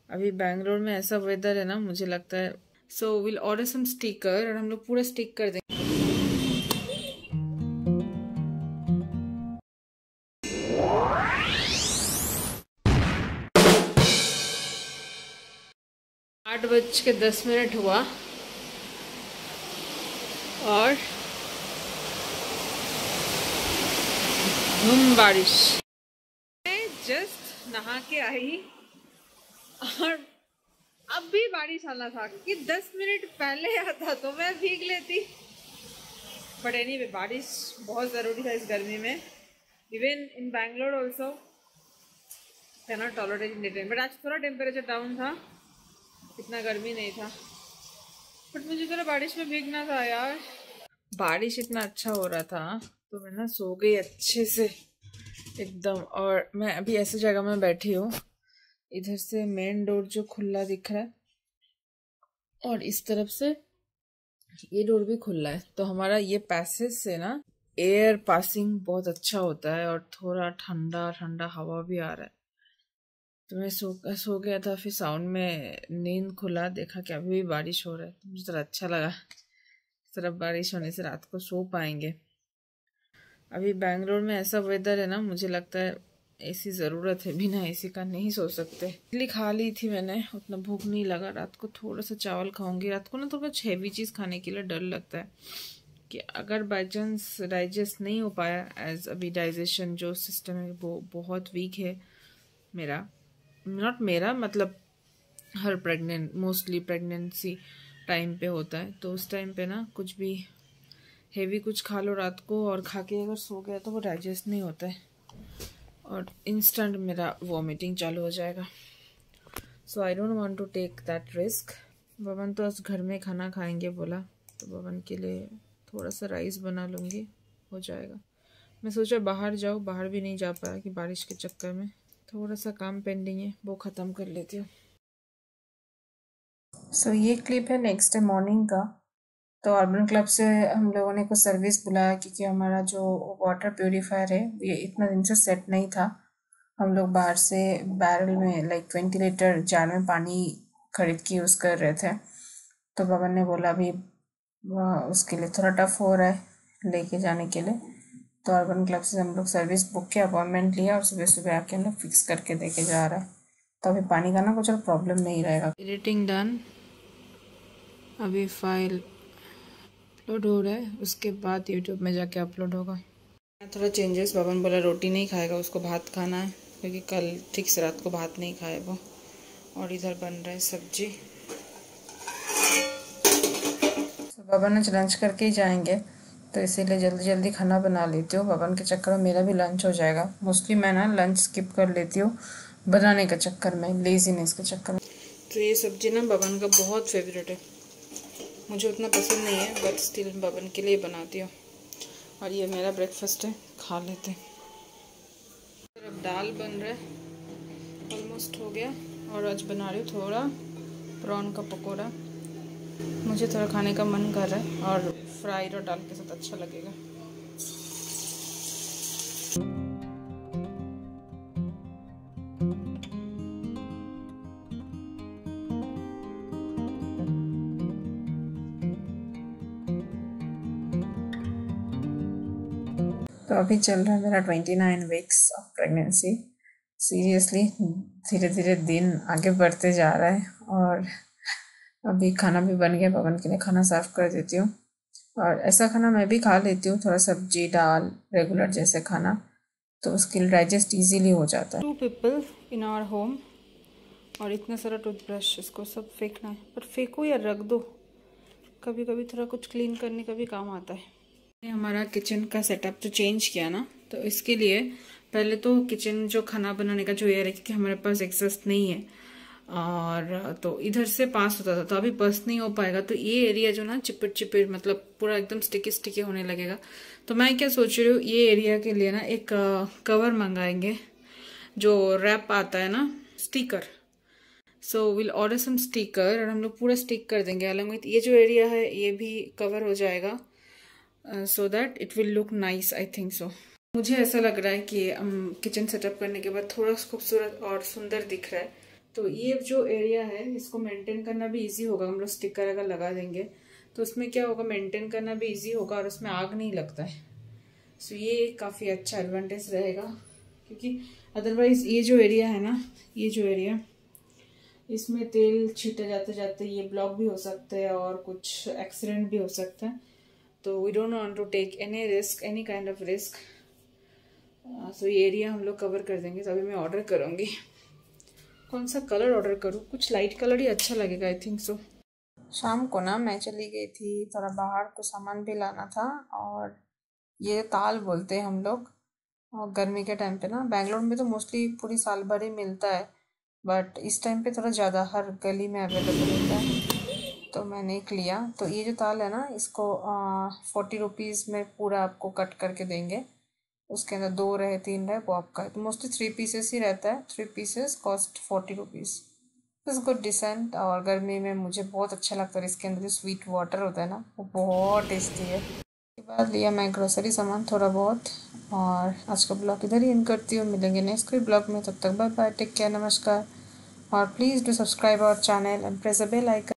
अभी बैंगलोर में ऐसा वेदर है ना, मुझे लगता है so will order some sticker और हम लोग पूरा स्टिक कर देंगे। 8:10 हुआ और बारिश। मैं जस्ट नहा के आई और अब भी बारिश आना था कि 10 मिनट पहले आता तो मैं भीग लेती। बट एनीवे बारिश बहुत ज़रूरी था इस गर्मी में। Even in Bangalore also can not tolerate in the. But आज थोड़ा टेम्परेचर डाउन था, इतना गर्मी नहीं था। बट मुझे थोड़ा बारिश में भीगना था यार। बारिश इतना अच्छा हो रहा था तो मैं ना सो गई अच्छे से एकदम। और मैं अभी ऐसी जगह में बैठी हूँ, इधर से मेन डोर जो खुला दिख रहा है और इस तरफ से ये डोर भी खुला है, तो हमारा ये पैसेज से ना एयर पासिंग बहुत अच्छा होता है और थोड़ा ठंडा ठंडा हवा भी आ रहा है। तो मैं सो गया था, फिर साउंड में नींद खुला, देखा कि अभी भी बारिश हो रहा है तो मुझे थोड़ा अच्छा लगा। इस तरफ बारिश होने से रात को सो पाएंगे। अभी बैंगलोर में ऐसा वेदर है ना, मुझे लगता है एसी ज़रूरत है, बिना एसी का नहीं सो सकते। इडली खा ली थी मैंने, उतना भूख नहीं लगा। रात को थोड़ा सा चावल खाऊंगी। रात को ना थोड़ा हैवी चीज़ खाने के लिए डर लगता है कि अगर बाई चांस डाइजेस्ट नहीं हो पाया, एज अभी डाइजेशन जो सिस्टम है वो बहुत वीक है मेरा। नॉट मेरा मतलब हर मोस्टली प्रेगनेंसी टाइम पे होता है, तो उस टाइम पे ना कुछ भी हेवी कुछ खा लो रात को और खा के अगर सो गया तो वो डाइजेस्ट नहीं होता है और इंस्टेंट मेरा वॉमिटिंग चालू हो जाएगा। So I don't want to take that risk. Baban तो आज घर में खाना खाएंगे बोला, तो बबन के लिए थोड़ा सा राइस बना लूँगी, हो जाएगा। मैं सोचा बाहर जाऊँ, बाहर भी नहीं जा पाया कि बारिश के चक्कर में। थोड़ा सा काम पेंडिंग है, वो ख़त्म कर लेती हूँ। सो ये क्लिप है नेक्स्ट डे मॉर्निंग का। तो अर्बन क्लब से हम लोगों ने कुछ सर्विस बुलाया क्योंकि हमारा जो वाटर प्योरीफायर है ये इतना दिन से सेट नहीं था। हम लोग बाहर से बैरल में 20 लीटर जार में पानी खरीद के यूज़ कर रहे थे। तो बबन ने बोला अभी उसके लिए थोड़ा टफ हो रहा है लेके जाने के लिए। तो अर्बन क्लब से हम लोग सर्विस बुक किया, अपॉइंटमेंट लिया और सुबह सुबह आके हम लोग फिक्स करके देके जा रहा है। तो अभी पानी का ना कुछ प्रॉब्लम नहीं रहेगा। एडिटिंग डन, अभी फाइल अपलोड हो रहा है, उसके बाद यूट्यूब में जाके अपलोड होगा। थोड़ा चेंजेस, बबन बोला रोटी नहीं खाएगा, उसको भात खाना है क्योंकि कल ठीक से रात को भात नहीं खाए वो। और इधर बन रहा है सब्जी। तो बबन आज लंच करके ही जाएंगे तो इसीलिए जल्दी जल्दी खाना बना लेती हूँ। बबन के चक्कर में मेरा भी लंच हो जाएगा। मोस्टली मैं ना लंच स्किप कर लेती हूँ बनाने के चक्कर में, लेजीनेस के चक्कर में। तो ये सब्जी ना बबन का बहुत फेवरेट है, मुझे उतना पसंद नहीं है बट स्टिल बबन के लिए बनाती हूँ। और ये मेरा ब्रेकफास्ट है, खा लेते हैं। अब दाल बन रहा है, ऑलमोस्ट हो गया। और आज बना रही हूँ थोड़ा प्रॉन का पकोड़ा, मुझे थोड़ा खाने का मन कर रहा है और फ्राइड और दाल के साथ अच्छा लगेगा। तो अभी चल रहा है मेरा 29 वीक्स ऑफ प्रेगनेंसी। सीरियसली धीरे धीरे दिन आगे बढ़ते जा रहा है। और अभी खाना भी बन गया, बबन के लिए खाना सर्व कर देती हूँ। और ऐसा खाना मैं भी खा लेती हूँ, थोड़ा सब्जी दाल रेगुलर जैसे खाना, तो उसके लिए डाइजेस्ट इजीली हो जाता है। 2 people इन आवर होम और इतना सारा टूथब्रश, इसको सब फेंकना है। पर फेंको या रख दो, कभी कभी थोड़ा कुछ क्लीन करने का भी काम आता है। हमारा किचन का सेटअप जो चेंज किया ना, तो इसके लिए पहले तो किचन जो खाना बनाने का जो एयर है, क्योंकि हमारे पास एग्जॉस्ट नहीं है और तो इधर से पास होता था, तो अभी बस नहीं हो पाएगा। तो ये एरिया जो ना चिपट चिपट मतलब पूरा एकदम स्टिकी स्टिकी होने लगेगा। तो मैं क्या सोच रही हूँ, ये एरिया के लिए ना एक कवर मंगाएंगे जो रैप आता है ना, sticker. So will order some sticker और हम लोग पूरा स्टिक कर देंगे अलग में। ये जो एरिया है ये भी कवर हो जाएगा so that it will look nice, I think so. मुझे ऐसा लग रहा है कि किचन सेटअप करने के बाद थोड़ा खूबसूरत और सुंदर दिख रहा है, तो ये जो एरिया है इसको मेंटेन करना भी इजी होगा, हम लोग स्टिकर अगर लगा देंगे तो उसमें क्या होगा, मेंटेन करना भी इजी होगा और उसमें आग नहीं लगता है। सो ये काफ़ी अच्छा एडवांटेज रहेगा, क्योंकि अदरवाइज ये जो एरिया है ना, ये जो एरिया, इसमें तेल छीटे जाते जाते ये ब्लॉक भी हो सकते हैं और कुछ एक्सीडेंट भी हो सकता है। तो we don't want to take any risk, any kind of risk. So ये एरिया हम लोग कवर कर देंगे। तो अभी मैं ऑर्डर करूँगी, कौन सा कलर ऑर्डर करूँ, कुछ लाइट कलर ही अच्छा लगेगा, आई थिंक सो। शाम को ना मैं चली गई थी थोड़ा बाहर, कुछ सामान भी लाना था। और ये ताल बोलते हैं हम लोग, और गर्मी के टाइम पे ना, बैंगलोर में तो मोस्टली पूरी साल भर ही मिलता है, बट इस टाइम पे थोड़ा ज़्यादा हर गली में अवेलेबल होता है। तो मैंने एक लिया। तो ये जो ताल है ना, इसको 40 रुपीज़ में पूरा आपको कट करके देंगे। उसके अंदर 2 रहे 3 रहे वो आपका है। तो मोस्टली 3 पीसेस ही रहता है, 3 pieces cost 40 rupees. It's good decent. और गर्मी में मुझे बहुत अच्छा लगता है, इसके अंदर जो स्वीट वाटर होता है ना वो बहुत टेस्टी है। उसके बाद लिया मैं ग्रोसरी सामान थोड़ा बहुत। और आज का ब्लॉग इधर ही एंड करती हूँ, मिलेंगे नेक्स्ट कोई ब्लॉग में, तब तक बाय बाय, टेक केयर, नमस्कार। और please do subscribe our channel and press the bell icon.